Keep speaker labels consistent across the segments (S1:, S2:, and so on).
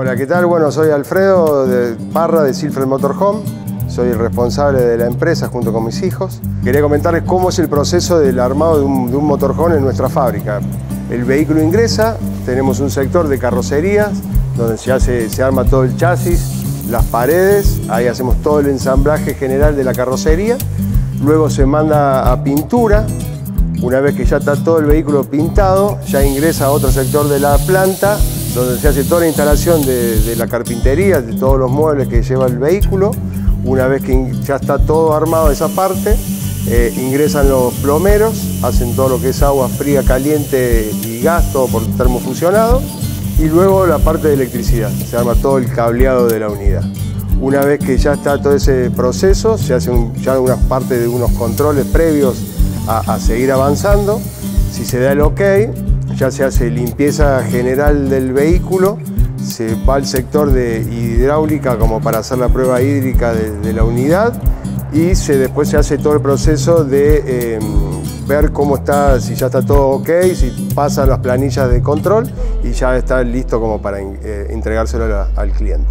S1: Hola, ¿qué tal? Bueno, soy Alfredo Parra de Silfred Motorhome. Soy el responsable de la empresa junto con mis hijos. Quería comentarles cómo es el proceso del armado de un motorhome en nuestra fábrica. El vehículo ingresa, tenemos un sector de carrocerías donde se arma todo el chasis, las paredes, ahí hacemos todo el ensamblaje general de la carrocería. Luego se manda a pintura. Una vez que ya está todo el vehículo pintado, ya ingresa a otro sector de la planta donde se hace toda la instalación de la carpintería, de todos los muebles que lleva el vehículo. Una vez que ya está todo armado esa parte, ingresan los plomeros, hacen todo lo que es agua fría, caliente y gas, todo por termofusionado. Y luego la parte de electricidad, se arma todo el cableado de la unidad. Una vez que ya está todo ese proceso, se hace ya una parte de unos controles previos a seguir avanzando. Si se da el ok, ya se hace limpieza general del vehículo, se va al sector de hidráulica como para hacer la prueba hídrica de la unidad y después se hace todo el proceso de ver cómo está, si ya está todo ok, si pasan las planillas de control y ya está listo como para entregárselo al cliente.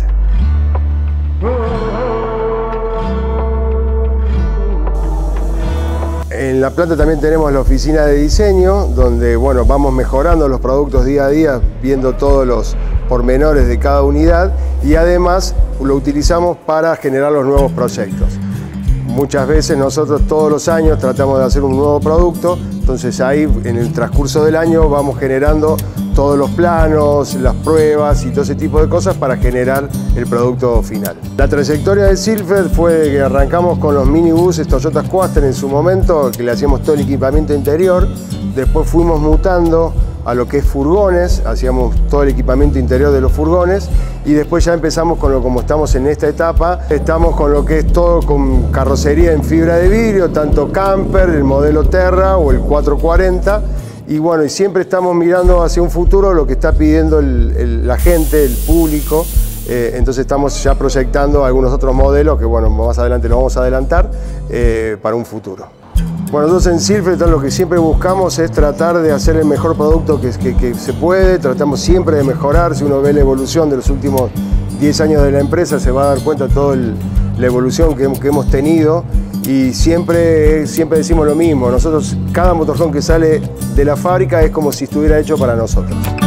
S1: En la planta también tenemos la oficina de diseño, donde bueno, vamos mejorando los productos día a día, viendo todos los pormenores de cada unidad y además lo utilizamos para generar los nuevos proyectos. Muchas veces nosotros todos los años tratamos de hacer un nuevo producto, entonces ahí en el transcurso del año vamos generando todos los planos, las pruebas y todo ese tipo de cosas para generar el producto final. La trayectoria de Silfred fue que arrancamos con los minibuses Toyota Quaster en su momento, que le hacíamos todo el equipamiento interior, después fuimos mutando a lo que es furgones, hacíamos todo el equipamiento interior de los furgones y después ya empezamos con como estamos en esta etapa, estamos con lo que es todo con carrocería en fibra de vidrio, tanto camper, el modelo Terra o el 440 y bueno, y siempre estamos mirando hacia un futuro lo que está pidiendo la gente, el público, entonces estamos ya proyectando algunos otros modelos que bueno, más adelante lo vamos a adelantar para un futuro. Bueno, nosotros en Silfred lo que siempre buscamos es tratar de hacer el mejor producto que se puede, tratamos siempre de mejorar. Si uno ve la evolución de los últimos 10 años de la empresa se va a dar cuenta de toda la evolución que hemos tenido y siempre decimos lo mismo, nosotros cada motorhome que sale de la fábrica es como si estuviera hecho para nosotros.